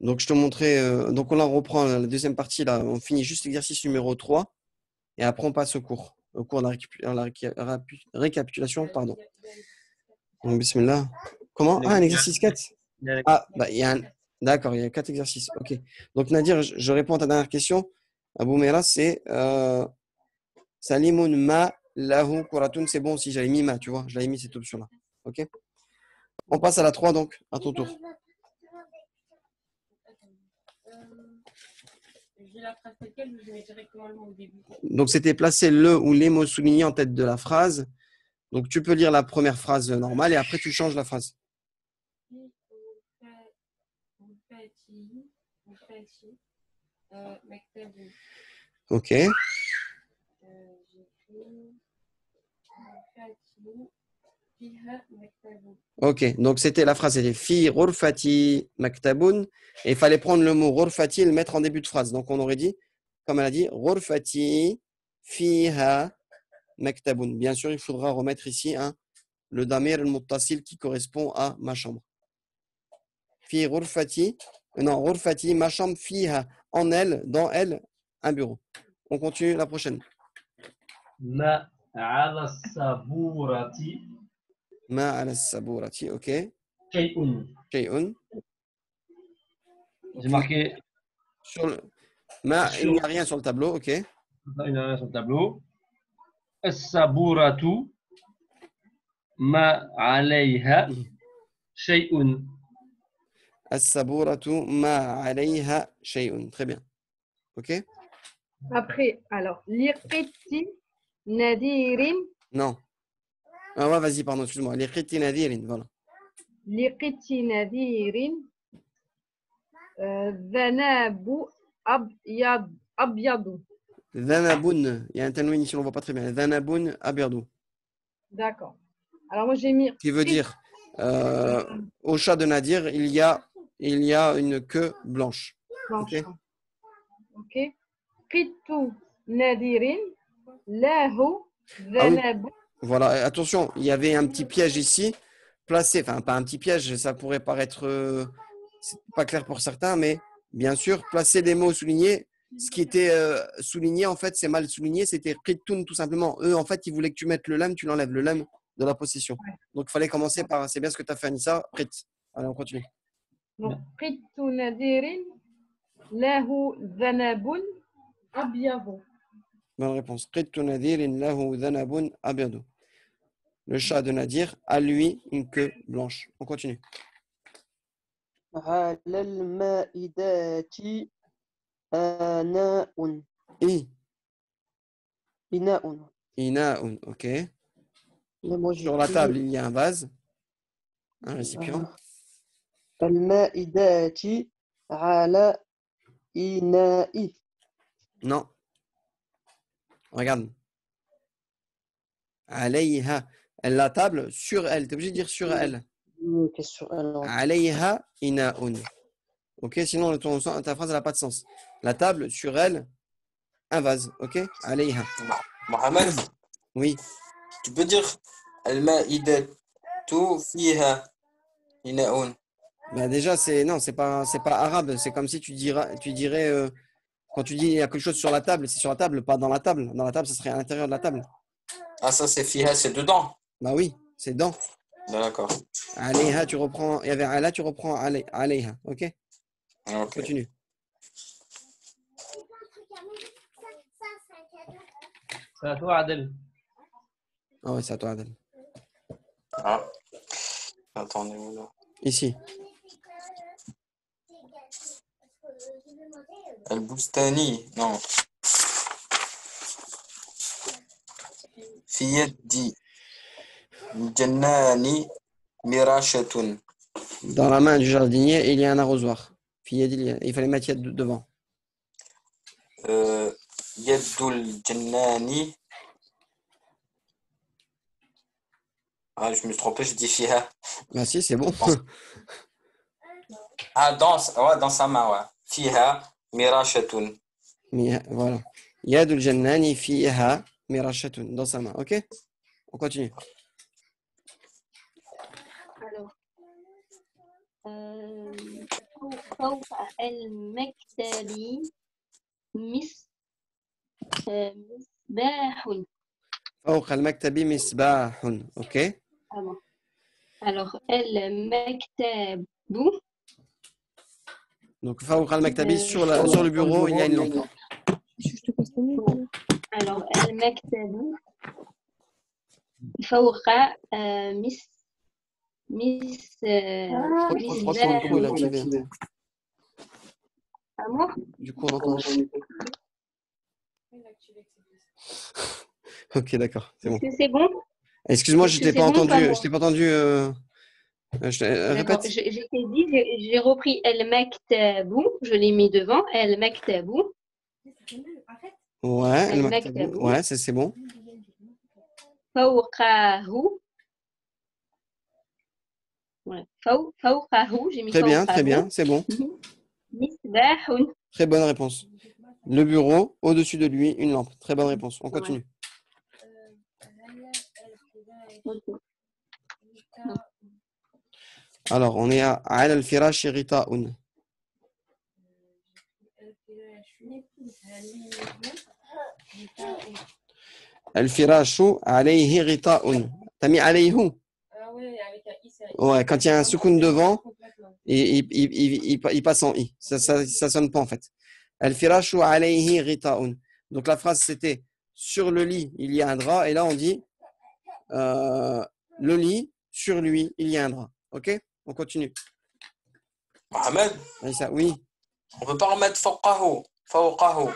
Donc, je te montrais. Donc, on reprend la deuxième partie. Là, on finit juste l'exercice numéro 3. Et après, on passe au cours de la récapitulation. Pardon. Donc, bismillah. Comment? Ah, un exercice 4. Ah, bah, il y a un. D'accord, il y a 4 exercices. OK. Donc, Nadir, je réponds à ta dernière question. Abou Mera, c'est Salimun ma lahu kuratun. C'est bon si j'avais mis ma, tu vois. Je l'avais mis cette option-là. OK. On passe à la 3, donc, à ton tour. Donc, c'était placer le ou les mots soulignés en tête de la phrase. Donc, tu peux lire la première phrase normale et après, tu changes la phrase. OK. OK. Donc, c'était la phrase, c'était fi ghurfati maktabun. Et il fallait prendre le mot ghurfati et le mettre en début de phrase. Donc, on aurait dit, comme elle a dit, ghurfati fiha maktabun. Bien sûr, il faudra remettre ici le damir al-muttasil qui correspond à ma chambre. Fi ghurfati, non, ghurfati, ma chambre fiha, en elle, dans elle, un bureau. On continue la prochaine. Ma ala saburati. Ma ala saburati, ok. Shay'un. Shay'un. J'ai marqué. Sur le... Ma, il n'y a rien sur le tableau, ok. Il y a rien sur le tableau. As-saburatu. Ma alayha. Shay'un. As-saburatu ma alayha shay'un. Très bien. Ok. Après, alors, liqiti nadirin. Non. Ah ouais, vas-y, pardon, excuse-moi. Liqiti nadirin, voilà. Liqiti nadirin. Dhanabu abyadu. Dhanabun. Il y a un tanwin ici, on ne voit pas très bien. Dhanabun abyadu. D'accord. Alors, moi, j'ai mis. Qui veut dire, au chat de Nadir, il y a une queue blanche. Blanche. Ok. Ok. Qitu nadirin. Lahu dhanabu. Voilà, attention, il y avait un petit piège ici, placé, enfin pas un petit piège, ça pourrait paraître c'est pas clair pour certains, mais bien sûr, placer des mots soulignés, ce qui était souligné, en fait, c'est mal souligné, c'était qitun tout simplement. Eux, en fait, ils voulaient que tu mettes le lam, tu l'enlèves, le lam de la possession. Ouais. Donc, il fallait commencer par, c'est bien ce que tu as fait, Anissa, qit. Allez, on continue. Donc, qitu nadirin. Lahu dhanabun abyadu. Bonne réponse. Qittu nadirin lahu dhanabun abyadu. Le chat de Nadir a lui une queue blanche. On continue. على المائدة آناء. إناء. Ina'un, ok. Sur la table, il y a un vase, un récipient. المائدة على إناء. Non. Regarde. Alayha. La table, sur elle. Tu es obligé de dire sur elle. Alayha ina'un. Ok, sinon ta phrase n'a pas de sens. La table, sur elle, un vase. Ok, alayha. Mohamed, oui. Tu peux dire al-ma'idatu fiha ina'un. Bah déjà, c'est pas arabe. C'est comme si tu dirais quand tu dis il y a quelque chose sur la table, c'est sur la table, pas dans la table. Dans la table, ça serait à l'intérieur de la table. Ah, ça c'est fiha, c'est dedans. Bah oui, c'est dans. D'accord. Alayha, tu reprends. Il y avait ala, tu reprends alayha. Ok. Ok. Continue. C'est à toi, Adel. Ah ouais, c'est à toi, Adel. Ah. Attendez, là. Ici. Al-Bustani, non. في يد الجنان مراشة. Dans la main du jardinier, il y a un arrosoir. Il fallait mettre yad devant. يد الجنان. Ah, je me suis trompé, je dis fiha. Bah si, c'est bon. Ah, dans sa main, ouais. Fiha mirashatun. Voilà. Yadul jannani fiha mirashatun. Dans sa main. Ok. On continue. Alors, فوق المكتب مصباح. فوق المكتب مصباح. OK. Alors, المكتب. Donc, فوق المكتب, sur le bureau, il y a une lampe. Alors, المكتب فوق Franchement, le bruit, là, tu viens. À moi? Du coup, on entend. OK, d'accord, c'est bon. Est-ce que c'est bon? Excuse-moi, Est-ce je que t'ai c'est pas bon ou entendu. pas bon? Je t'ai pas entendu. D'accord. Répète. Je t'ai dit, j'ai repris المكتب, je l'ai mis devant, المكتب. Ouais, El المكتب. Maktabou. Ouais, c'est bon. فوقه. Ouais. فوقه, j'ai mis Très bien, فوقه. très bien, c'est bon. مصباح. Très bonne réponse. Le bureau, au-dessus de lui, une lampe. Très bonne réponse. On continue. Alors, on est à على الفراش غطاء. الفراش عليه غطاء. T'as mis عليه? Ouais, quand il y a un soukoun devant, il passe en i. Ça sonne pas en fait. الفراش عليه غطاء. Donc la phrase c'était sur le lit il y a un drap et là on dit le lit sur lui il y a un drap. OK? On continue. Mohamed, Aïssa, oui. on peut pas remettre فوقه. فوقه.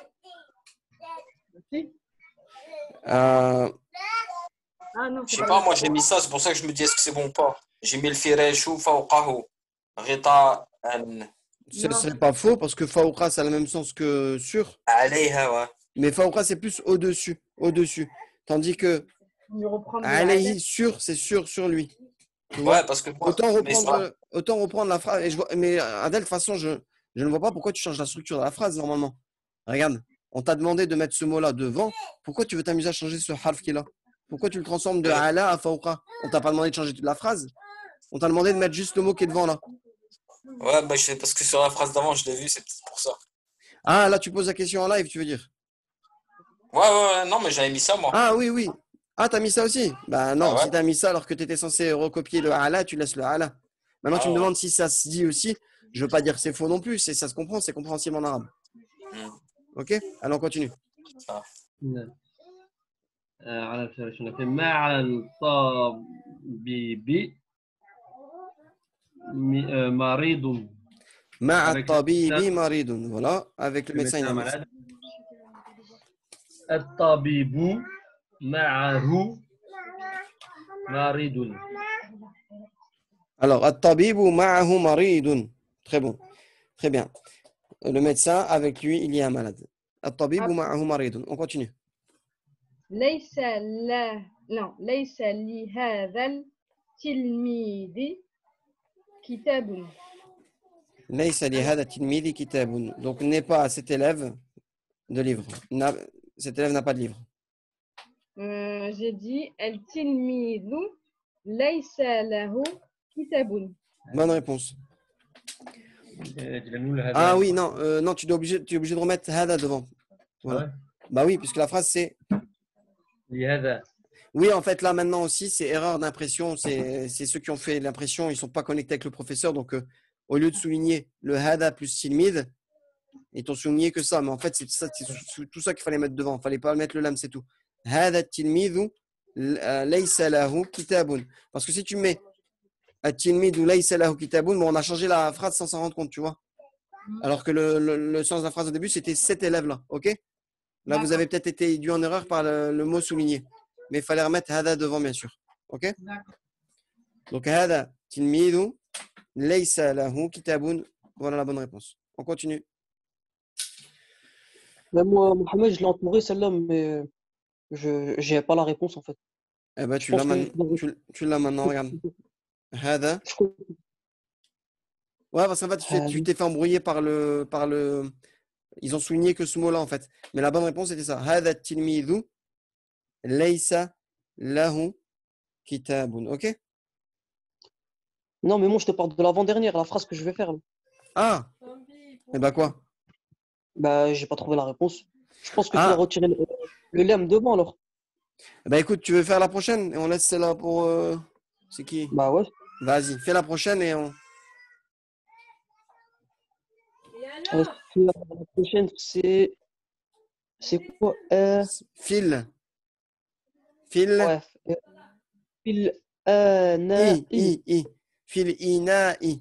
Ah non, Je c'est sais pas pas, le moi j'ai mis ça, c'est pour ça que je me dis est-ce que c'est bon ou pas. J'ai mis الفراش فوقه غطاء Ce serait pas faux parce que fawqa ça a le même sens que sur. عليها ouais. Mais fawqa c'est plus au-dessus. Au-dessus. Tandis que mieux reprendre le alayhi hadith. sur c'est sur lui. Tu vois? Ouais, parce que moi, Autant reprendre la phrase. Mais Adèle, de toute façon, je ne vois pas pourquoi tu changes la structure de la phrase normalement. Regarde, on t'a demandé de mettre ce mot-là devant. Pourquoi tu veux t'amuser à changer ce harf qui est là? Pourquoi tu le transformes de ala à fawqa? On t'a pas demandé de changer toute la phrase. On t'a demandé de mettre juste le mot qui est devant là. Ouais, bah, parce que sur la phrase d'avant, je l'ai vu, c'est peut-être pour ça. Ah, là, tu poses la question en live, tu veux dire? Ouais, non, mais j'avais mis ça, moi. Ah, oui. Ah, t'as mis ça aussi? Bah non, Ah ouais. si t'as mis ça alors que tu étais censé recopier le ala, tu laisses le ala. Maintenant, tu me demandes si ça se dit aussi. Je veux pas dire que c'est faux non plus. Ça se comprend, c'est compréhensible en arabe. OK? Allez, on continue. على الفراش مع الطبيب مريض. مع الطبيب مريض. Voilà, avec le médecin. Il est malade. الطبيب معه مريض. Alors, الطبيب معه مريض. Très bon. Très bien. Le médecin, avec lui, il y a un malade. الطبيب معه مريض. On continue. ليس لهذا التلميذ كتاب. ليس لهذا التلميذ كتاب. Donc, n'est pas à cet élève de livre. Cet élève n'a pas de livre. J'ai dit التلميذ ليس له كتاب. Bonne réponse. Ah oui, non, tu es obligé de remettre hada devant. Voilà. Ouais. Bah oui, puisque la phrase c'est. Oui, en fait, là maintenant aussi, c'est erreur d'impression. C'est ceux qui ont fait l'impression, ils ne sont pas connectés avec le professeur. Donc, au lieu de souligner le hada plus tilmid, ils t'ont souligné que ça. Mais en fait, c'est tout ça qu'il fallait mettre devant. Il ne fallait pas mettre le lam, c'est tout. Hada tilmidhu laysa lahu kitabun. Parce que si tu mets at-tilmidhu laysa lahu kitabun, bon, on a changé la phrase sans s'en rendre compte, tu vois. Alors que le sens de la phrase au début, c'était cet élève-là. OK? Là, vous avez peut-être été induit en erreur par le mot souligné. Mais il fallait remettre hada devant, bien sûr. OK? Donc, hada tilmidhu laysa lahu kitabun. Voilà la bonne réponse. On continue. Même moi, Mohamed, je l'ai entouré celle-là, mais je n'ai pas la réponse en fait. Eh ben, tu l'as maintenant, regarde. Hada. Ouais, parce qu'en fait, tu t'es fait embrouiller par le. Ils ont souligné que ce mot-là, en fait. Mais la bonne réponse, c'était ça. Hada tilmidhu laysa lahu kitabun. OK? Non, mais moi, je te parle de l'avant-dernière, la phrase que je vais faire. Là. Ah, et ben quoi? Bah, j'ai pas trouvé la réponse. Je pense que tu dois Ah, retirer le lemme devant alors. bah écoute, tu veux faire la prochaine et on laisse celle-là pour. C'est qui? Bah ouais. Vas-y, fais la prochaine et on. La prochaine, c'est quoi? Fil. Fil. Ouais. Fil I. Fil ina'i.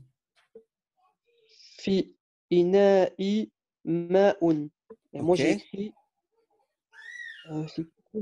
fi ina'i ma'un. Et moi, Ok. j'ai écrit c'est quoi?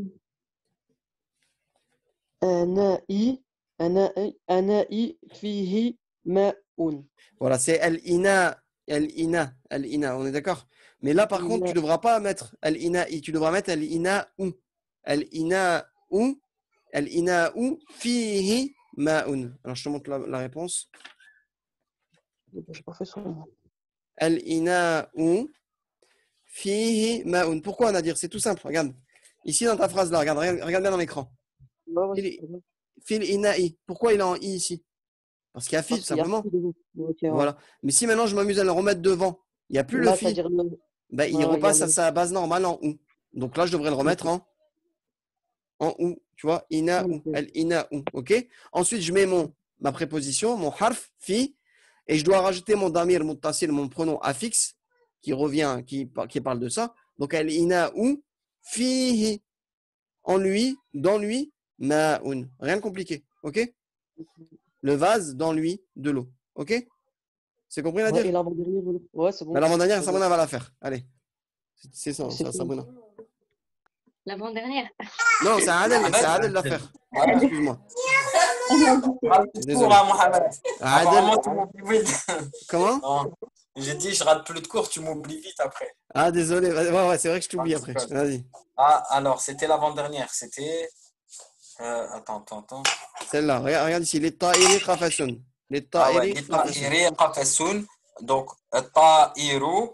Ana'i, ana'i fihi ma'un. Voilà, c'est al-ina. Al-ina. Al-ina, on est d'accord? Mais là, par contre, tu Ina- ne devras pas mettre al-ina'i. Tu devras mettre al-ina'u. Al-ina'u. Al-ina'u fihi ma'un. Alors, je te montre la réponse. J'ai pas fait ça. Al-ina'u fihi ma'un. Pourquoi on a dire? C'est tout simple. Regarde. Ici, dans ta phrase là, regarde bien dans l'écran. Ouais, ouais, Fil, c'est bon. fil ina'i. Pourquoi il est en i ici? Parce qu'il y a fil, tout Parce qu'il y a simplement. plus de ok, ouais. Voilà. Mais si maintenant je m'amuse à le remettre devant, il n'y a plus le Là, fi, c'est-à-dire ben, il il y a repasse à sa base normale en ou. Donc là, je devrais le remettre en ou. Tu vois, ina ou, ok. el ina ou. OK? Ensuite, je mets ma préposition, mon harf, fi, et je dois rajouter mon damir muttasil, mon pronom affixe, qui revient, qui parle de ça. Donc, el ina ou, fihi, en lui, dans lui, ma'un. Rien de compliqué. OK? Le vase, dans lui, de l'eau. OK? C'est compris à Ouais, dire? et l'avant-dernier, ouais, c'est Mais bon. l'avant-dernière, C'est bon. Sabrina va la faire. Allez. C'est ça, C'est ça, fini. Sabrina. L'avant-dernière. Non, c'est Adel Ahmed, de la faire. عادل. Excuse-moi. je rate plus de cours, Désolé. hein, Mohamed. Adel, Apparemment, tu m'oublies vite. comment? Non. J'ai dit, je rate plus de cours, tu m'oublies vite après. Ah, désolé. Ouais, c'est vrai que je t'oublie Non, après. c'est pas- Vas-y. Ah, alors, c'était l'avant-dernière. C'était. Attends. Celle-là. Regarde ici. Les ta'iri qafasun. Les Ah ouais, ta'iri les qafasun. ta'iri qafasun. Donc, ta'iru.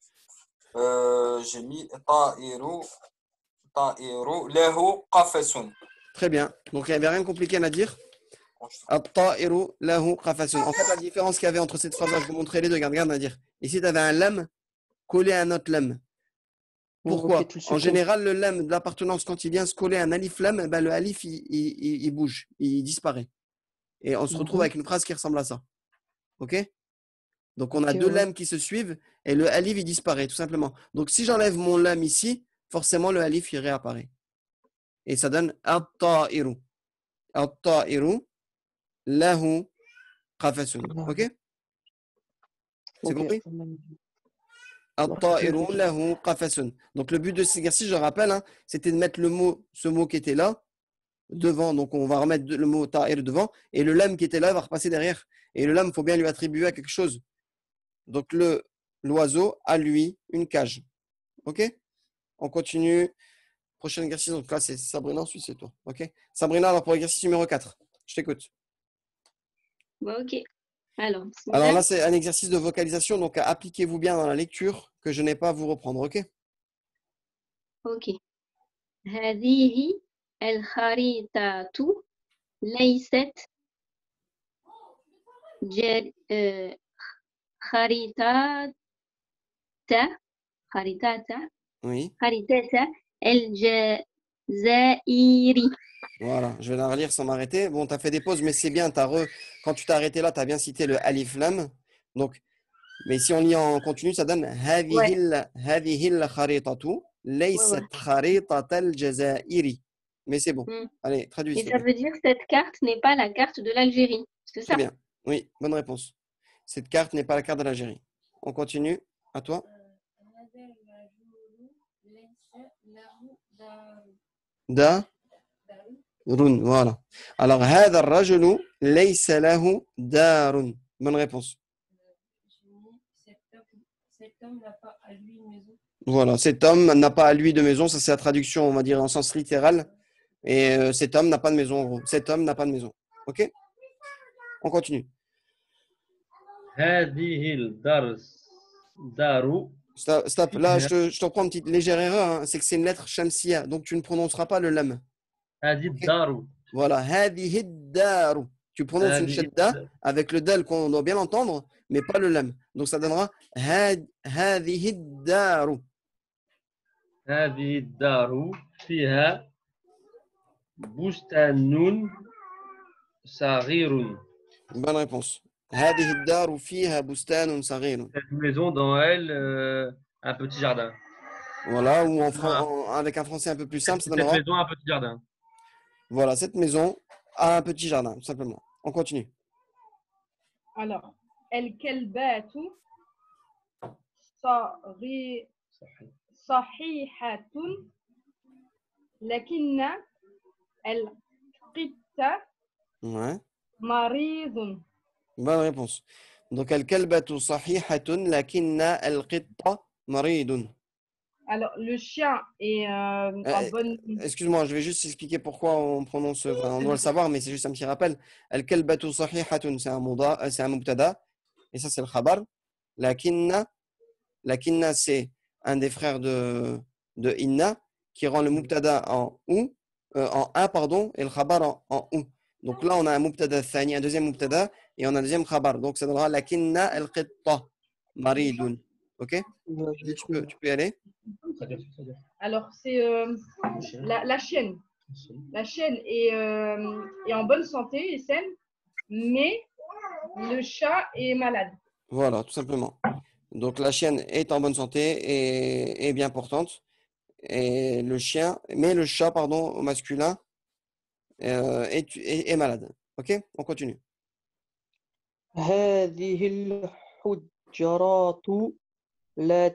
J'ai mis ta'iru lahu qafasun. Très bien. Donc, il n'y avait rien de compliqué à dire. At-ta'iru lahu qafasun. En fait, la différence qu'il y avait entre cette phrase-là, je vais vous montrer les deux. Regarde à dire. Ici, tu avais un lam collé à un autre lam. Ok, Pourquoi? tu le En supprimes. général, le lam de l'appartenance, quand il vient se coller à un alif lam, ben, le alif, il bouge, il disparaît. Et on se retrouve avec une phrase qui ressemble à ça. OK? Donc, on a Ok, deux ouais. lames qui se suivent et le alif, il disparaît, tout simplement. Donc, si j'enlève mon lam ici, forcément, le alif, il réapparaît. Et ça donne at-ta'iru. At-ta'iru lahu qafasun. OK? C'est Ok. compris? Alors, c'est tout At-ta'iru compliqué. lahu qafasun. Donc, le but de cet exercice, je rappelle, hein, c'était de mettre ce mot qui était là, devant. Donc, on va remettre le mot ta'ir devant. Et le lam qui était là va repasser derrière. Et le lam, il faut bien lui attribuer à quelque chose. Donc, l'oiseau a, lui, une cage. OK? On continue. Prochain exercice. Donc là, c'est Sabrina. Ensuite, c'est toi. OK? Sabrina, alors pour l'exercice numéro 4. Je t'écoute. Bon, ok. Alors, Alors là, c'est un exercice de vocalisation. Donc, appliquez-vous bien dans la lecture que je n'ai pas à vous reprendre. OK? ok. هذه الخريطة ليست خريطة Oui. الجزائر. Voilà. Je vais la relire sans m'arrêter. Bon, tu as fait des pauses, mais c'est bien. Quand tu t'es arrêté là, tu as bien cité le alif lam. Donc, mais si on lit en continu, ça donne هذه الخريطة ليست خريطة الجزائر. Mais c'est bon. Allez, traduis. Et ça veut dire que cette carte n'est pas la carte de l'Algérie. C'est ça? Très bien. Oui, bonne réponse. Cette carte n'est pas la carte de l'Algérie. On continue. À toi. Darun. Voilà. Alors, هذا الرجل ليس له دار. Bonne réponse. Cet homme n'a pas à lui une maison. Voilà, cet homme n'a pas à lui de maison. Ça, c'est la traduction, on va dire, en sens littéral. Et cet homme n'a pas de maison, en gros. Cet homme n'a pas de maison. OK? On continue. هذه الدار Stop. Là, je te reprends une petite légère erreur. Hein. C'est que c'est une lettre shamsiya. Donc, tu ne prononceras pas le lam. هذه OK? الدار Voilà. هذه الدار. tu prononces une shadda avec le dal qu'on doit bien entendre, mais pas le lam. Donc ça donnera هذه الدار. هذه الدار فيها بستان صغير. Bonne réponse. هذه الدار فيها بستان صغير. Cette maison dans elle, un petit jardin. Voilà, ou avec un français un peu plus simple, ça Cette donnera. maison, un petit jardin. Voilà, cette maison a un petit jardin, tout simplement. On continue. Alors, الكلبات صحيحة لكن القط Ouais. مريض. Bonne réponse. Donc, الكلبة صحيحة لكن القط مريض. Alors, le chien est en bonne. Excuse-moi, je vais juste expliquer pourquoi on prononce. Enfin, on doit le savoir, mais c'est juste un petit rappel. الكلبة صحيحة, c'est un mubtada. Et ça, c'est le khabar. Lakinna, c'est un des frères de inna qui rend le mubtada en ou, en a, pardon, et le khabar en ou. Donc là, on a un mubtada thani, un deuxième mubtada, et on a un deuxième khabar. Donc ça donnera lakinna al-qitta maridun. Ok? Tu peux y aller? Alors, c'est la chienne. La chienne est en bonne santé et saine, mais le chat est malade. Voilà, tout simplement. Donc la chienne est en bonne santé et est bien portante. Et le chien, mais le chat, pardon, au masculin, est malade. Ok? On continue. هذه الحجرات لا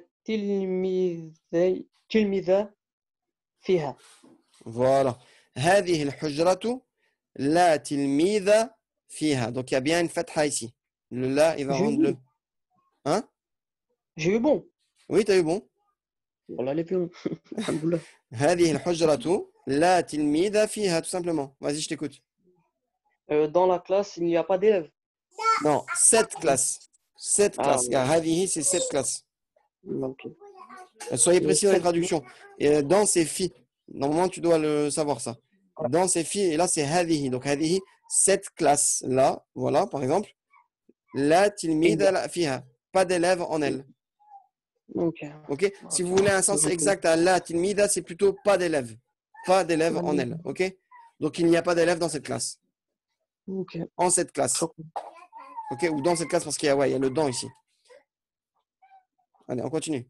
تلميذ فيها. Voilà. هذه الحجرة لا تلميذ فيها. Donc il y a bien une fatha ici. Le la, il va rendre le. Hein? J'ai eu bon. Oui, tu as eu bon. Voilà les pions. Alhamdoulilah. هذه الحجرة لا تلميذ فيها, tout simplement. Vas-y, je t'écoute. Dans la classe, il n'y a pas d'élèves. Non, 7 classes. 7 classes. Car هذه, c'est 7 classes. Ok. Soyez précis dans les traductions. Et dans ces filles, normalement, tu dois le savoir ça. Dans ces filles, et là, c'est هذه. Donc, هذه, 7 classes là. Voilà, par exemple. لا تلميذ فيها. Pas d'élèves en elle. Ok. Ok? Si vous voulez un sens exact à la tilmida, c'est plutôt pas d'élèves. Pas d'élèves en elle. Ok? Donc, il n'y a pas d'élèves dans cette classe. Ok. En cette classe. Ok? Ou dans cette classe parce qu'il y a, ouais, il y a le dans ici. Allez, on continue.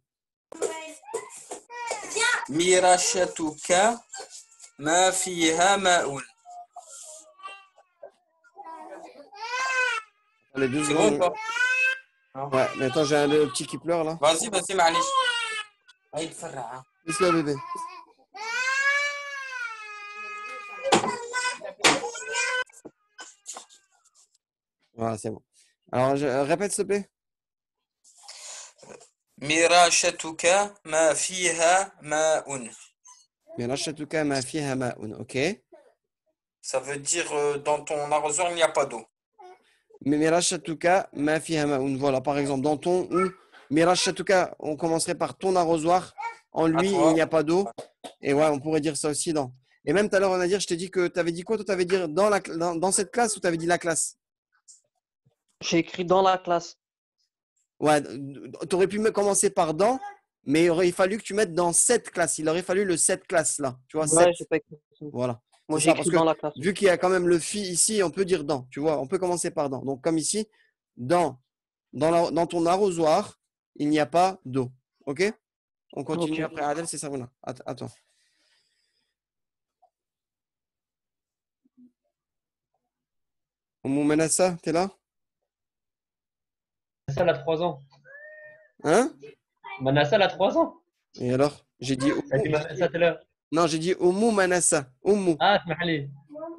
مراشتك ما فيها ماء. Les 2 C'est bon ou secondes. pas? Ouais, mais attends, j'ai le petit qui pleure là. Vas-y, معليش. هاي تفرع. Laisse-le bébé. Voilà, c'est bon. Alors, répète s'il te plaît. مراشتك ما فيها ماء. Mirashatuka ma fiha ma'un. Ok. Ça veut dire dans ton arrosoir, il n'y a pas d'eau. Mirashatuka ma fiha ma'un. Voilà, par exemple, dans ton ou Mirashatuka, on commencerait par ton arrosoir. En lui, il n'y a pas d'eau. Et ouais, on pourrait dire ça aussi dans. Et même tout à l'heure, on a dit, je t'ai dit que tu avais dit quoi? Toi, tu avais dit dans cette classe ou tu avais dit la classe? J'ai écrit dans la classe. Ouais, tu aurais pu commencer par dans, mais il aurait fallu que tu mettes dans cette classe. Il aurait fallu le cette classe là. Tu vois, Ouais, cette. j'ai pas écrit. Voilà. Moi, C'est j'ai ça, parce écrit que dans la classe. vu qu'il y a quand même le fi ici, on peut dire dans. Tu vois, on peut commencer par dans. Donc, comme ici, dans ton arrosoir, il n'y a pas d'eau. Ok? On continue Ok. après Adel, c'est ça. Voilà. Attends. Oumou Manassa, t'es là? Manassa, elle a 3 ans. Hein? Manassa, elle a 3 ans. Et alors? J'ai dit Elle dit Manassa, t'es là. Non, j'ai dit Oumou Manassa. Oumou. Ah, اسمح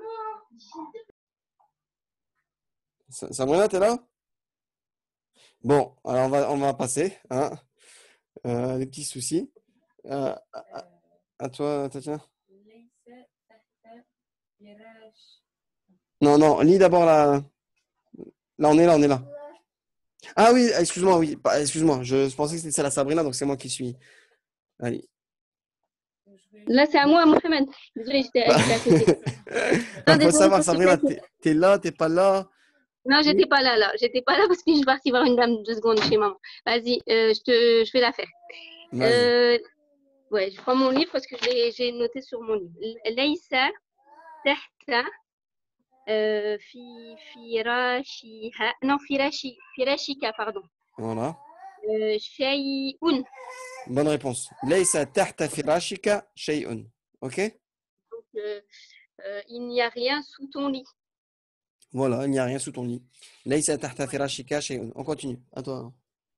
Sabrina, t'es là? Bon, alors on va passer. Hein? Des petits soucis. À toi, Tatiana. Non, lis d'abord la. Là, on est là. Ah oui, excuse-moi, oui. Excuse-moi, je pensais que c'était la Sabrina, donc c'est moi qui suis. Allez. Là, c'est à moi, Mohamed. Désolée, j'étais à côté. Il faut désolé, savoir, faut Sabrina, s'il te t'es là, t'es pas là. Non, j'étais pas là. J'étais pas là parce que je suis partie voir une dame 2 secondes chez maman. Vas-y, je vais la faire. Vas-y. Ouais, je prends mon livre parce que j'ai noté sur mon livre. Laysa tahta firashiha. Non, firashika, pardon. Voilà. Shay'un. Bonne réponse. Laysa tahta firashika shay'un. OK? Donc, il n'y a rien sous ton lit. Voilà, il n'y a rien sous ton lit. Laysa tahta firashika shay'un. On continue. À toi.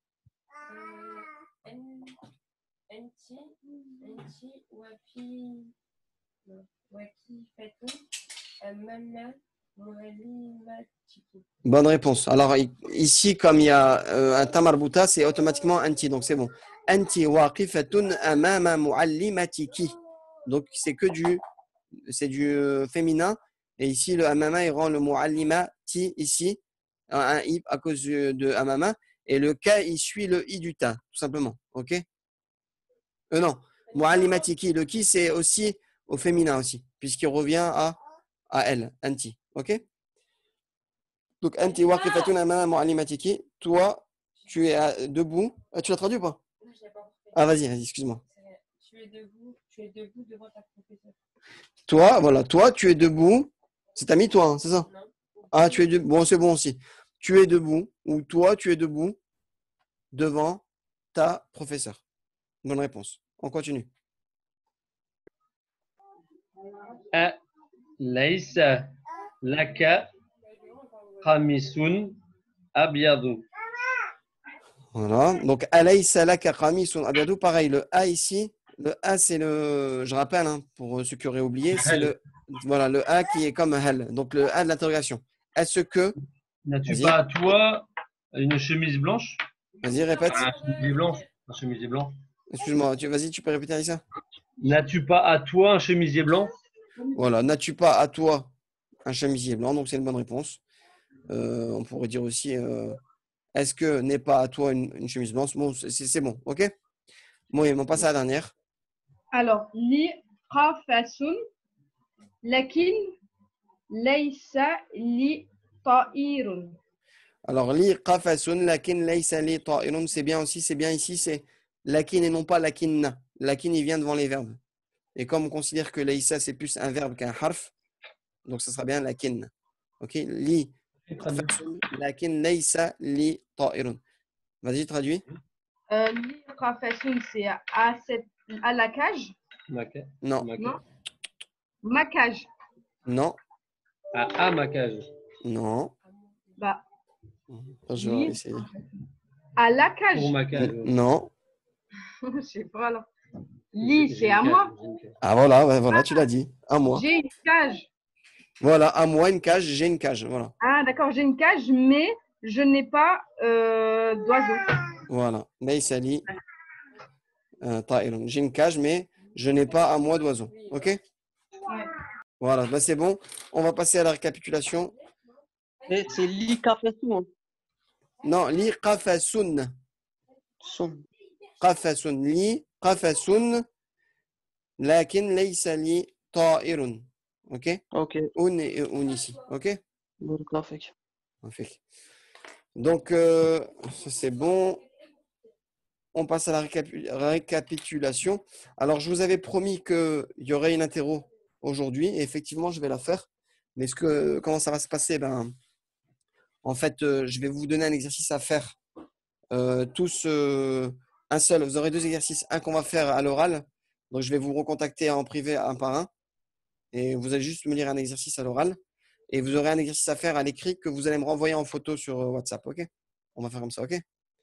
Bonne réponse. Alors ici, comme il y a un tamarbuta, c'est automatiquement anti, donc c'est bon. Anti waqifatun amama muallimatiki. Donc c'est du féminin. Et ici, le amama, il rend le muallimati ici, un i à cause de amama. Et le ka, il suit le i du ta, tout simplement. OK? Non. Muallimatiki, le ki, c'est aussi au féminin aussi, puisqu'il revient à elle, anti. OK? Donc, anti waqifatun amama muallimatiki. Toi, tu es debout. Ah, tu l'as traduit ou pas? Ah, vas-y, excuse-moi. Tu es debout devant ta professeure. Toi, voilà, toi, tu es debout. C'est ta mis, toi, hein, c'est ça? Non. Ah, tu es debout. Bon, c'est bon aussi. Tu es debout, ou toi, tu es debout devant ta professeure. Bonne réponse. On continue. Laïsa laka khamisun abyadu. Voilà. Donc, alaysa laka qamisun abyadu. Pareil, le A ici. Le A, c'est le. Je rappelle, hein, pour ceux qui auraient oublié, c'est le. Voilà, le A qui est comme hal. Donc, le A de l'interrogation. Est-ce que. N'as-tu Vas-y. pas à toi une chemise blanche? Vas-y, répète. Un chemisier blanc. Un chemisier blanc. Excuse-moi. Vas-y, tu peux répéter ça? N'as-tu pas à toi un chemisier blanc? Voilà. N'as-tu pas à toi un chemisier blanc? Donc, c'est une bonne réponse. On pourrait dire aussi. Est-ce que n'est pas à toi une chemise blanche? Bon, c'est bon. OK? Bon, on passe à la dernière. Alors, li qafasun, lakin laysa li ta'irun. Alors, li qafasun, lakin laysa li ta'irun, c'est bien aussi, c'est bien ici, c'est lakin et non pas lakinna. Lakin, il vient devant les verbes. Et comme on considère que laysa, c'est plus un verbe qu'un harf, donc ça sera bien lakin. OK? Li qafasun, lakin laysa li ta'irun. Vas-y, traduis. Li qafasun, c'est à la cage. Non. Non. Ma cage. Non. À ma cage. Non. Bah, Je vais essayer. à la cage. Pour ma cage. Non. Je sais pas là. Li, c'est à moi. Ah voilà, ouais, voilà, tu l'as dit. À moi. J'ai une cage. Voilà, à moi une cage, j'ai une cage. Voilà. Ah, d'accord, j'ai une cage, mais je n'ai pas d'oiseau. Voilà. Laysa li ta'irun. J'ai une cage, mais je n'ai pas à moi d'oiseau. OK? Ouais. Voilà, bah, c'est bon. On va passer à la récapitulation. C'est li kafasu, hein. Non, li qafasun. Son. Qafasun. Li qafasun. Lakin laysa li ta'irun. OK? Ok. Un et un ici. OK? Graphique. Parfait. Donc, ça c'est bon. On passe à la récapitulation. Alors, je vous avais promis qu'il y aurait une interro aujourd'hui. Et effectivement, je vais la faire. Mais comment ça va se passer? En fait, je vais vous donner un exercice à faire. Tous un seul. Vous aurez 2 exercices. Un qu'on va faire à l'oral. Donc, je vais vous recontacter en privé un par un. Et vous allez juste me lire un exercice à l'oral. Et vous aurez un exercice à faire à l'écrit que vous allez me renvoyer en photo sur WhatsApp. OK? On va faire comme ça. OK?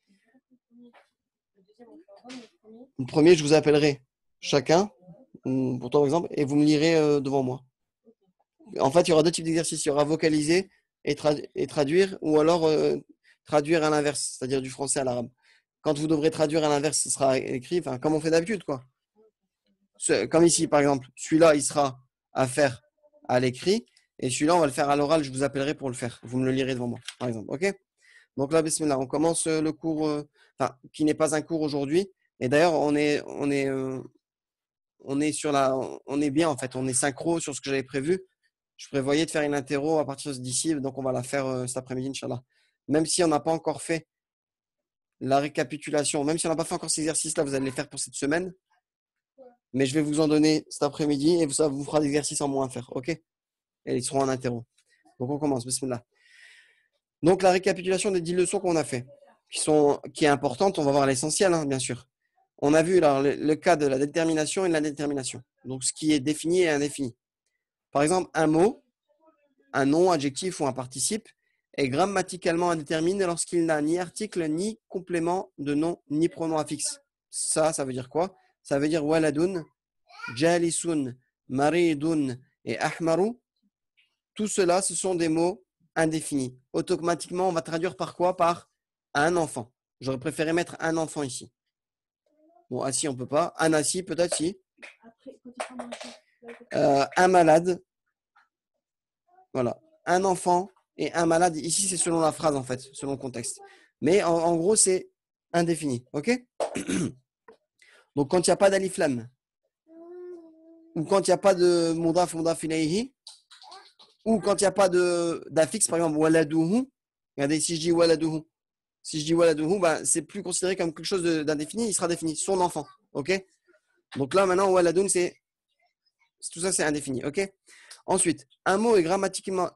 Le premier, je vous appellerai chacun, pour toi par exemple, et vous me lirez devant moi. En fait, il y aura 2 types d'exercices. Il y aura vocaliser et traduire, ou alors traduire à l'inverse, c'est-à-dire du français à l'arabe. Quand vous devrez traduire à l'inverse, ce sera écrit, enfin, comme on fait d'habitude, quoi. Comme ici, par exemple, celui-là, il sera à faire à l'écrit, et celui-là, on va le faire à l'oral, je vous appellerai pour le faire. Vous me le lirez devant moi, par exemple. OK? Donc là, bismillah, on commence le cours, qui n'est pas un cours aujourd'hui. Et d'ailleurs, on est on est bien en fait, on est synchro sur ce que j'avais prévu. Je prévoyais de faire une interro à partir d'ici, donc on va la faire cet après-midi, Inch'Allah. Même si on n'a pas encore fait la récapitulation, même si on n'a pas fait encore ces exercices-là, vous allez les faire pour cette semaine. Mais je vais vous en donner cet après-midi et ça vous fera des exercices en moins à faire, ok? Et ils seront en interro. Donc on commence, bismillah. Donc la récapitulation des 10 leçons qu'on a fait, qui est importante, on va voir l'essentiel, hein, bien sûr. On a vu alors, le cas de la détermination et de l'indétermination. Donc ce qui est défini et indéfini. Par exemple, un mot, un nom, adjectif ou un participe est grammaticalement indéterminé lorsqu'il n'a ni article, ni complément de nom, ni pronom affixe. Ça veut dire quoi? Ça veut dire waladun, jalisun, maridun et ahmaru. Tout cela, ce sont des mots indéfinis. Automatiquement, on va traduire par quoi? Par un enfant. J'aurais préféré mettre un enfant ici. Bon, assis, on ne peut pas. Un assis, peut-être si. Un malade. Voilà. Un enfant et un malade. Ici, c'est selon la phrase, en fait, selon le contexte. Mais en gros, c'est indéfini. OK? Donc, quand il n'y a pas d'alif lam, ou quand il n'y a pas de mudaf ilayhi, ou quand il n'y a pas d'affixe, par exemple, waladuhu. Regardez, si je dis waladuhu. Si je dis waladuhu, ben, c'est plus considéré comme quelque chose d'indéfini, il sera défini, son enfant. OK? Donc là, maintenant, waladun, tout ça, c'est indéfini. OK? Ensuite, un mot est grammaticalement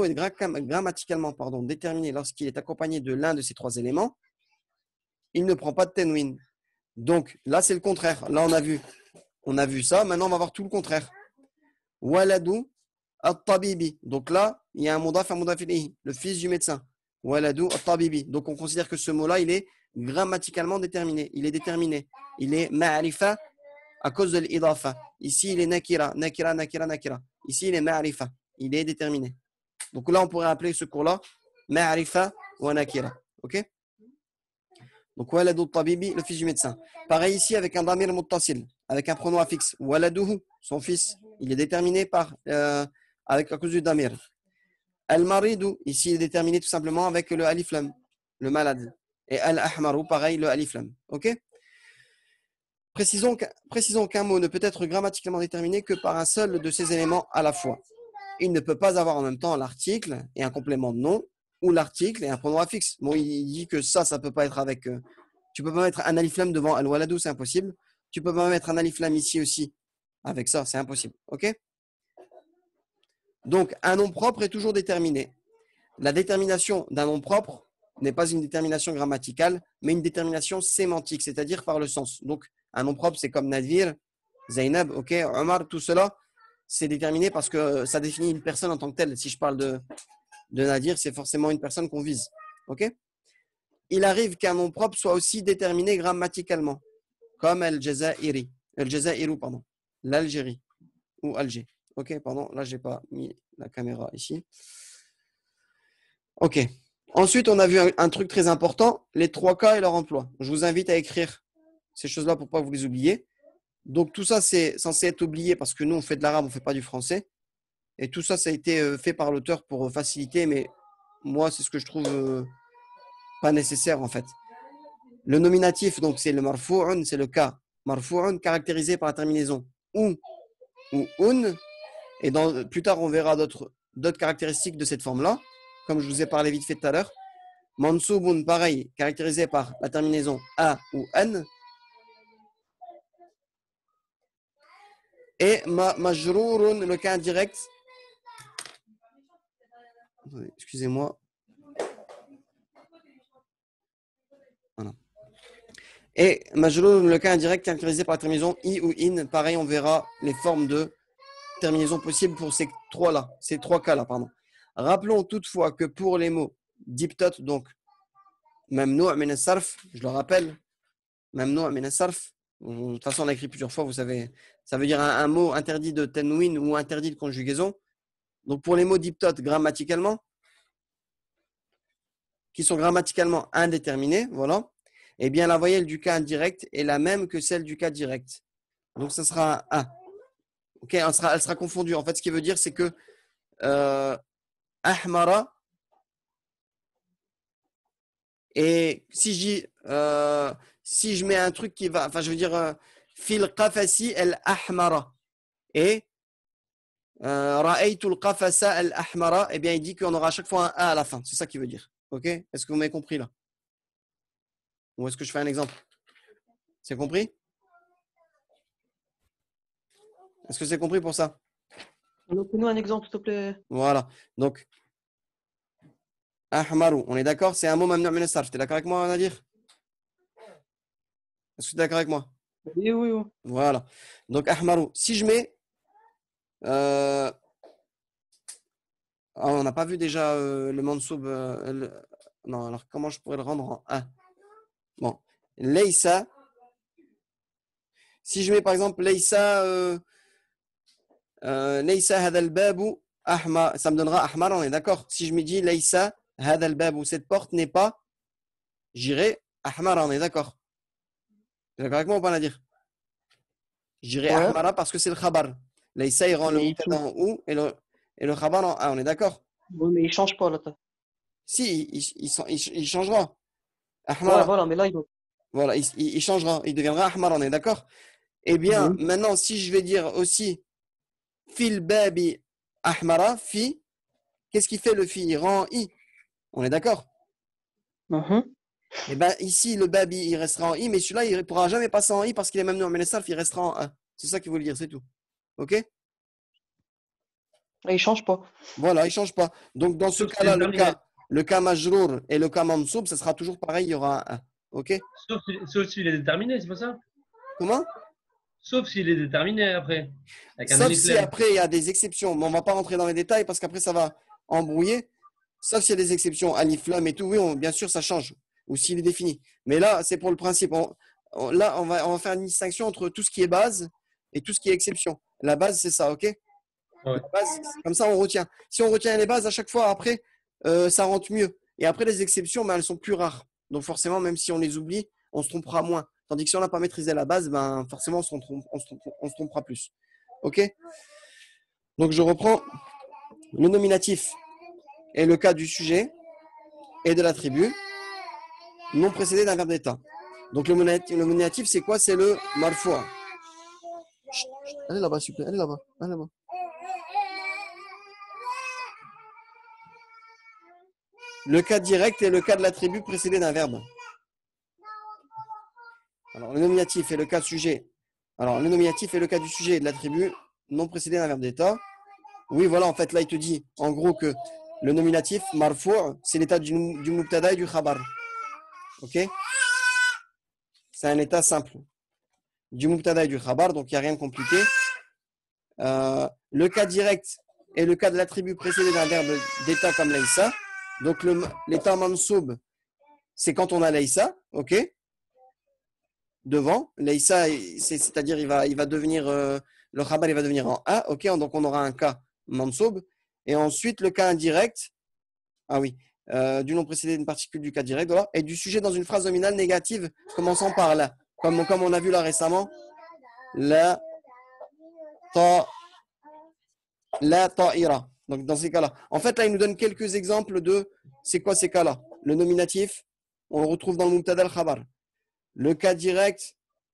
déterminé lorsqu'il est accompagné de l'un de ces trois éléments. Il ne prend pas de tenwin. Donc là, c'est le contraire. Là, on a vu ça. Maintenant, on va voir tout le contraire. Waladu at-tabibi. Donc là, il y a un mudaf ilayhi, le fils du médecin. Waladu at-tabibi. Donc on considère que ce mot-là, il est grammaticalement déterminé. Il est déterminé. Il est ma'rifa à cause de l'idafa. Ici, il est nakira. Ici, il est ma'rifa. Il est déterminé. Donc là, on pourrait appeler ce cours-là ma'rifa wa nakira. OK? Donc waladu at-tabibi, le fils du médecin. Pareil ici avec un damir muttasil, avec un pronom affixe. Waladuhu, son fils, il est déterminé à cause du damir. Al-maridu, ici, il est déterminé tout simplement avec le alif lam, le malade. Et al-ahmaru, pareil, le alif lam. OK? Précisons qu'un mot ne peut être grammaticalement déterminé que par un seul de ces éléments à la fois. Il ne peut pas avoir en même temps l'article et un complément de nom, ou l'article et un pronom affixe. Bon, il dit que ça peut pas être avec... tu peux pas mettre un alif lam devant al-waladu, c'est impossible. Tu peux pas mettre un alif lam ici aussi. Avec ça, c'est impossible. OK? Donc, un nom propre est toujours déterminé. La détermination d'un nom propre n'est pas une détermination grammaticale, mais une détermination sémantique, c'est-à-dire par le sens. Donc, un nom propre, c'est comme Nadir, Zainab, OK, Omar, tout cela, c'est déterminé parce que ça définit une personne en tant que telle. Si je parle de Nadir, c'est forcément une personne qu'on vise. OK? Il arrive qu'un nom propre soit aussi déterminé grammaticalement, comme Al-Jazairi, pardon, l'Algérie ou Alger. OK, pardon, là, je n'ai pas mis la caméra ici. OK. Ensuite, on a vu un truc très important, les 3 cas et leur emploi. Je vous invite à écrire ces choses-là pour ne pas que vous les oubliez. Donc, tout ça, c'est censé être oublié parce que nous, on fait de l'arabe, on ne fait pas du français. Et tout ça, ça a été fait par l'auteur pour faciliter, mais moi, c'est ce que je trouve pas nécessaire, en fait. Le nominatif, donc, c'est le marfou'un, c'est le cas. Marfou'un, caractérisé par la terminaison ou un. Et plus tard, on verra d'autres caractéristiques de cette forme-là, comme je vous ai parlé vite fait tout à l'heure. Mansoubun, pareil, caractérisé par la terminaison a ou an. Et majrourun, le cas indirect. Excusez-moi. Voilà. Et majrourun, le cas indirect, caractérisé par la terminaison i ou in. Pareil, on verra les formes de terminaison possibles pour ces 3 cas-là, pardon. Rappelons toutefois que pour les mots diptot, donc mamnou' min as-sarf, je le rappelle, mamnou' min as-sarf, de toute façon on l'a écrit plusieurs fois, vous savez, ça veut dire un mot interdit de tanwin ou interdit de conjugaison. Donc pour les mots diptot grammaticalement, qui sont grammaticalement indéterminés, voilà, eh bien la voyelle du cas indirect est la même que celle du cas direct. Donc ça sera un A. Ok, elle sera confondue. En fait, ce qui veut dire, c'est que ahmara, et si je mets un truc qui va, enfin, je veux dire, fil qafasi al-ahmara. Et ra'aytul qafasa al-ahmara, eh bien, il dit qu'on aura à chaque fois un A à la fin. C'est ça qu'il veut dire. Ok? Est-ce que vous m'avez compris là? Ou est-ce que je fais un exemple? C'est compris? Est-ce que c'est compris pour ça? Donne-nous un exemple, s'il te plaît. Voilà. Donc, ahmaru, on est d'accord? C'est un mot mamnu' min as-sarf. Tu es d'accord avec moi, Nadir? Est-ce que tu es d'accord avec moi? Oui, oui, oui. Voilà. Donc, ahmaru. Si je mets. On n'a pas vu déjà le mansoub. Non, alors comment je pourrais le rendre en A? Bon. Laysa. Si je mets par exemple Laysa. Laysa hadha al-babu ahmar. Ça me donnera ahmar, on est d'accord? Si je me dis Laysa hadha al-babu, cette porte n'est pas. J'irai ahmar, on est d'accord? Tu es d'accord avec moi ou pas, Nadir? J'irai Ouais. ahmara parce que c'est le khabar. Laysa, il rend le Mais mubtada en ou et le khabar en A, on est d'accord? Oui, mais il change pas là. Si, il changera. Ouais, Ahmara. voilà, mais là, il doit. Voilà, il changera. Il deviendra ahmar, on est d'accord? Eh bien, Oui. maintenant, si je vais dire aussi fil babi ahmara, fi, qu'est-ce qui fait le fi? Il rend i. On est d'accord? Mhm. Eh bien, ici, le babi, il restera en i, mais celui-là, il ne pourra jamais passer en i parce qu'il est même non, mais le sarf, il restera en a. C'est ça qu'il veut dire, c'est tout. OK? Et il change pas. Voilà, il ne change pas. Donc, dans ce Sauf si cas-là, c'est terminé. le cas majrour et le cas mansoub, ça sera toujours pareil, il y aura un a. OK? Sauf s'il est déterminé, c'est pas ça? Comment? Sauf s'il est déterminé après. Avec un Sauf alif si lam. après, il y a des exceptions. Mais on ne va pas rentrer dans les détails parce qu'après, ça va embrouiller. Sauf s'il y a des exceptions, alif lam et tout, oui, bien sûr, ça change. Ou s'il est défini. Mais là, c'est pour le principe. Là, on va faire une distinction entre tout ce qui est base et tout ce qui est exception. La base, c'est ça, OK? Ouais. La base, comme ça, on retient. Si on retient les bases, à chaque fois, après, ça rentre mieux. Et après, les exceptions, ben, elles sont plus rares. Donc, forcément, même si on les oublie, on se trompera moins. Tandis que si on n'a pas maîtrisé la base, ben, forcément, on se trompera plus. OK? Donc, je reprends le nominatif et le cas du sujet et de l'attribut non précédé d'un verbe d'état. Donc, le nominatif, c'est quoi? C'est le marfoua. Allez là-bas, s'il vous plaît. Allez là-bas. Allez là-bas. Le cas direct et le cas de l'attribut précédé d'un verbe. Alors, le nominatif et le cas sujet. Alors, le nominatif et le cas du sujet et de l'attribut non précédé d'un verbe d'état. Oui, voilà, en fait, là, il te dit, en gros, que le nominatif, marfou', c'est l'état du mubtada et du khabar. OK? C'est un état simple. Du mubtada et du khabar, donc il n'y a rien de compliqué. Le cas direct et le cas de l'attribut précédé d'un verbe d'état comme laysa. Donc, l'état mansoub, c'est quand on a laysa, OK? Devant. Laysa, c'est-à-dire, il va devenir, le khabar, il va devenir en A, OK? Donc, on aura un cas mansoub. Et ensuite, le cas indirect, du nom précédé d'une particule du cas direct, voilà, et du sujet dans une phrase nominale négative commençant par là. Comme on a vu là récemment, la ta'ira. Donc, dans ces cas-là. En fait, là, il nous donne quelques exemples de c'est quoi ces cas-là. Le nominatif, on le retrouve dans le mubtada al-khabar. Le cas direct,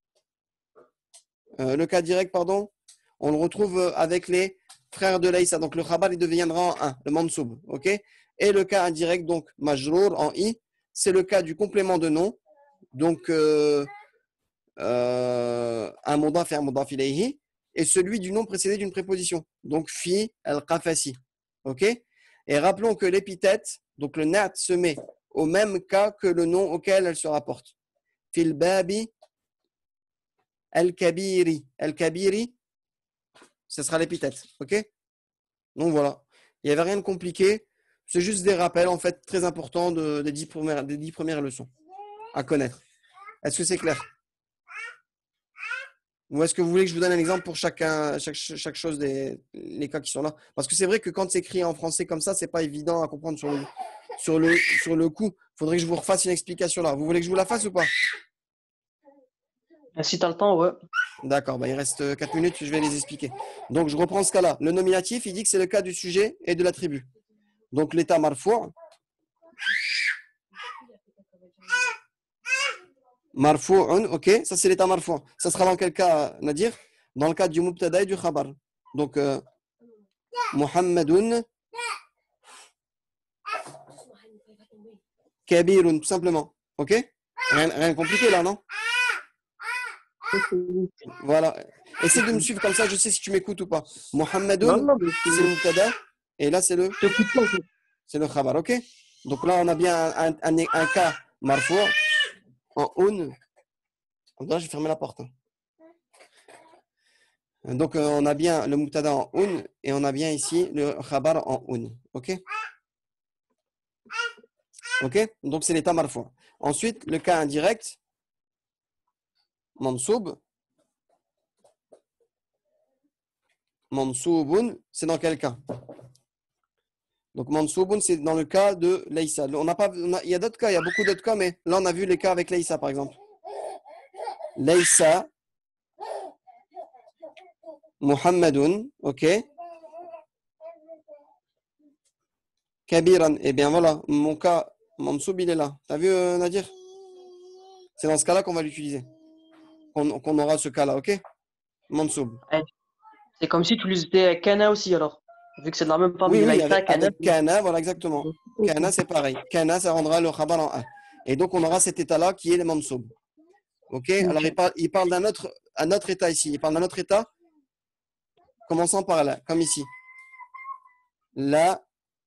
on le retrouve avec les frères de Laysa. Donc, le khabar, il deviendra en 1, le mansoub. OK? Et le cas indirect, donc, majrour en i, c'est le cas du complément de nom. Donc, un mudaf et un mudaf ilayhi. Et celui du nom précédé d'une préposition. Donc, fi al-qafasi. OK? Et rappelons que l'épithète, donc le nat, se met au même cas que le nom auquel elle se rapporte. Fil babi al-kabiri. Al-kabiri, ce sera l'épithète. OK? Donc voilà. Il n'y avait rien de compliqué. C'est juste des rappels, en fait, très importants des 10 premières leçons à connaître. Est-ce que c'est clair? Ou est-ce que vous voulez que je vous donne un exemple pour chaque chose les cas qui sont là? Parce que c'est vrai que quand c'est écrit en français comme ça, c'est pas évident à comprendre sur le coup. Il faudrait que je vous refasse une explication là. Vous voulez que je vous la fasse ou pas? Si tu as le temps, ouais. D'accord, il reste 4 minutes, je vais les expliquer. Donc, je reprends ce cas-là. Le nominatif, il dit que c'est le cas du sujet et de l'attribut. Donc, l'état marfou'. Marfu'un, ok, ça c'est l'état marfu'. Ça sera dans quel cas, Nadir? Dans le cas du mubtada et du khabar. Donc, Muhammadun kabirun, tout simplement. Ok? Rien de compliqué là, non? Voilà. Essaye de me suivre comme ça, je sais si tu m'écoutes ou pas. Non, Muhammadun, non, mais c'est le mubtada, et là c'est le je t'écoute pas, en fait. khabar, ok? Donc là, on a bien un cas marfu' en un. Là, j'ai fermé la porte. Hein. Donc, on a bien le mubtada en un et on a bien ici le khabar en un. OK? OK? Donc, c'est l'état marfu'. Ensuite, le cas indirect, mansoub. Mansoubun, c'est dans quel cas? Donc, mansoubun, c'est dans le cas de Laysa. Il y a d'autres cas, il y a beaucoup d'autres cas, mais là, on a vu les cas avec Laysa, par exemple. Laysa. Muhammadun, ok. Kabiran, eh bien voilà, mon cas, Mansoub, il est là. T'as vu, Nadir? C'est dans ce cas-là qu'on va l'utiliser. Qu'on aura ce cas-là, ok? Mansoub. Ouais. C'est comme si tu lisais Kana aussi, alors. Vu que c'est de la même famille, Oui, oui, Laïsa, Kana. avec Kana, voilà, exactement. Ok. Kana, c'est pareil. Kana, ça rendra le khabar en 1. Et donc, on aura cet état-là qui est le Mansoub. Ok? Alors, il parle d'un autre état ici. Il parle d'un autre état, commençant par là, comme ici. La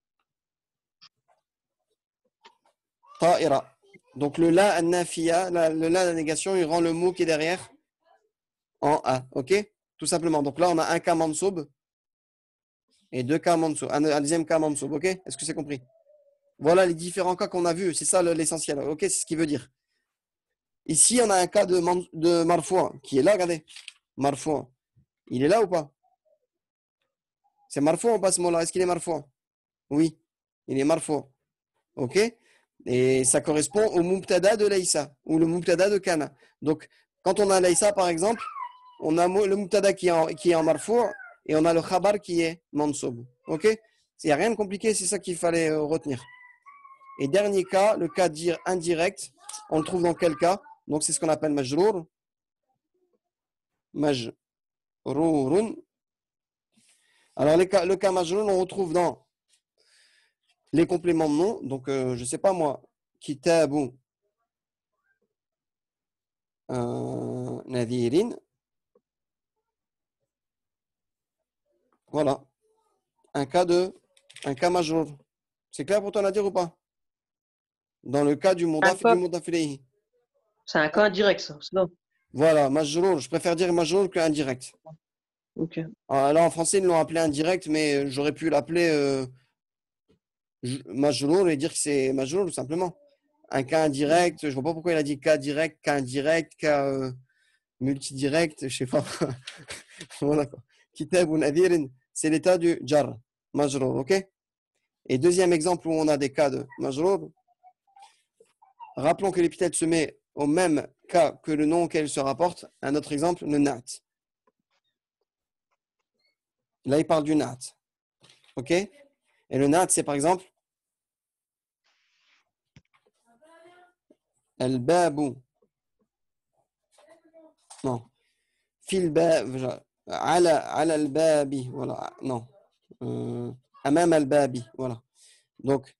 ta'ira. Donc, le la an-nafiya, le la de la négation, il rend le mot qui est derrière en A. Ok? Tout simplement. Donc là, on a un cas mansoub et deux cas mansoub. Un deuxième cas mansoub. Ok? Est-ce que c'est compris? Voilà les différents cas qu'on a vus. C'est ça l'essentiel. Ok? C'est ce qu'il veut dire. Ici, on a un cas de marfou' qui est là. Regardez. Marfou'. Il est là ou pas? C'est marfou' ou pas ce mot-là? Est-ce qu'il est marfou'? Oui. Il est marfou'. Ok? Et ça correspond au mubtada de Laysa ou le mubtada de Kana. Donc, quand on a Laysa, par exemple, on a le mubtada qui est en marfou' et on a le khabar qui est mansoub. Ok? Il n'y a rien de compliqué, c'est ça qu'il fallait retenir. Et dernier cas, le cas indirect, on le trouve dans quel cas? Donc, c'est ce qu'on appelle majrour. Majrourun. Alors, le cas majrour, on retrouve dans les compléments de nom. Donc, je ne sais pas moi, kitabu nadirin. Voilà. Un cas majrour. C'est clair pour toi, Nadir, ou pas? Dans le cas du mudaf et du mudaf ilayhi. C'est un cas indirect, ça. C'est ça. Voilà, majrour. Je préfère dire majrour que indirect. Ok. Alors, là, en français, ils l'ont appelé indirect, mais j'aurais pu l'appeler majrour et dire que c'est majrour, tout simplement. Un cas indirect, je ne vois pas pourquoi il a dit cas direct, cas indirect, cas multidirect, je sais pas. Voilà quoi. Kitab ou nadirin, c'est l'état du jar, majrour, ok? Et deuxième exemple où on a des cas de majrour, rappelons que l'épithète se met au même cas que le nom auquel il se rapporte. Un autre exemple, le nat. Là, il parle du nat. Ok? Et le nat, c'est par exemple al-babu. Non. Fil bab. Ala al-babi. Voilà. Non. Amam al-babi. Voilà. Donc,